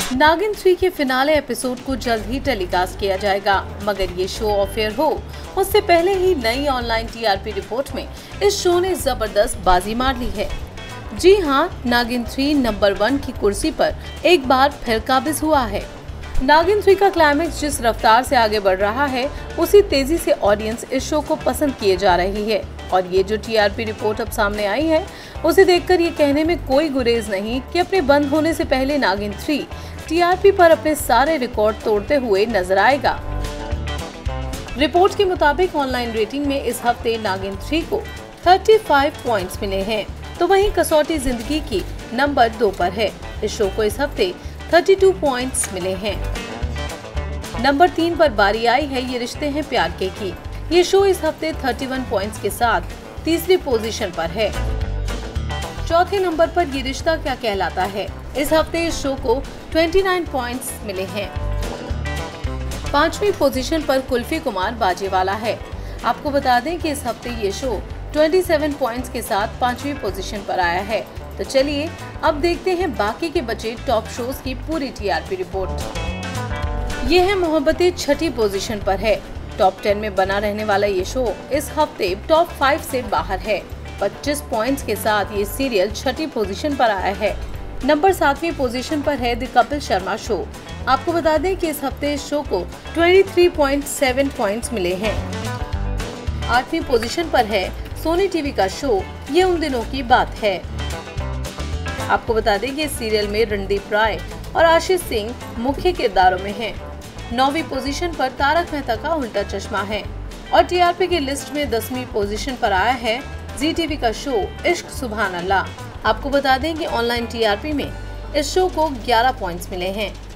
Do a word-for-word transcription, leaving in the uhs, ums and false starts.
नागिन थ्री के finale episode को जल्द ही टेलीकास्ट किया जाएगा, मगर ये शो ऑफ एयर हो उससे पहले ही नई ऑनलाइन टीआरपी रिपोर्ट में इस शो ने जबरदस्त बाजी मार ली है। जी हां, नागिन थ्री नंबर वन की कुर्सी पर एक बार फिर काबिज हुआ है। नागिन थ्री का क्लाइमेक्स जिस रफ्तार से आगे बढ़ रहा है, उसी तेजी से ऑडियंस इस शो को पसंद किए जा रही है और ये जो टीआरपी रिपोर्ट अब सामने आई है, उसे देखकर ये कहने में कोई गुरेज नहीं कि अपने बंद होने से पहले नागिन थ्री टीआरपी पर अपने सारे रिकॉर्ड तोड़ते हुए नजर आएगा। रिपोर्ट के मुताबिक ऑनलाइन रेटिंग में इस हफ्ते नागिन थ्री को पैंतीस पॉइंट्स मिले हैं, तो वहीं कसौटी जिंदगी की नंबर दो पर है। इस शो को इस हफ्ते बत्तीस पॉइंट्स मिले हैं। नंबर तीन पर बारी आई है ये रिश्ते हैं प्यार के की। ये शो इस हफ्ते इकतीस पॉइंट्स के साथ तीसरी पोजीशन पर है। चौथे नंबर पर ये रिश्ता क्या कहलाता है। इस हफ्ते इस शो को उनतीस पॉइंट्स मिले हैं। पांचवी पोजीशन पर कुल्फी कुमार बाजेवाला है। आपको बता दें कि इस हफ्ते ये शो सत्ताईस पॉइंट्स के साथ पांचवी पोजीशन पर आया है। तो चलिए अब देखते हैं बाकी के बचे टॉप शोज की पूरी टीआरपी रिपोर्ट। ये है मोहब्बतें छठी पोजीशन पर है। टॉप टेन में बना रहने वाला ये शो इस हफ्ते टॉप फाइव से बाहर है। पच्चीस पॉइंट्स के साथ ये सीरियल छठी पोजीशन पर आया है। नंबर सातवीं पोजीशन पर है द कपिल शर्मा शो। आपको बता दें कि इस हफ्ते इस शो को तेईस पॉइंट सात पॉइंट्स मिले हैं। आठवीं पोजीशन पर है सोनी टीवी का शो ये उन दिनों की बात है। आपको बता दें कि इस सीरियल में रणदीप राय और आशीष सिंह मुख्य किरदारों में हैं। नौवीं पोजीशन पर तारक मेहता का उल्टा चश्मा है और टीआरपी की लिस्ट में दसवीं पोजीशन पर आया है जी टीवी का शो इश्क सुभान अल्लाह। आपको बता दें कि ऑनलाइन टीआरपी में इस शो को ग्यारह पॉइंट्स मिले हैं।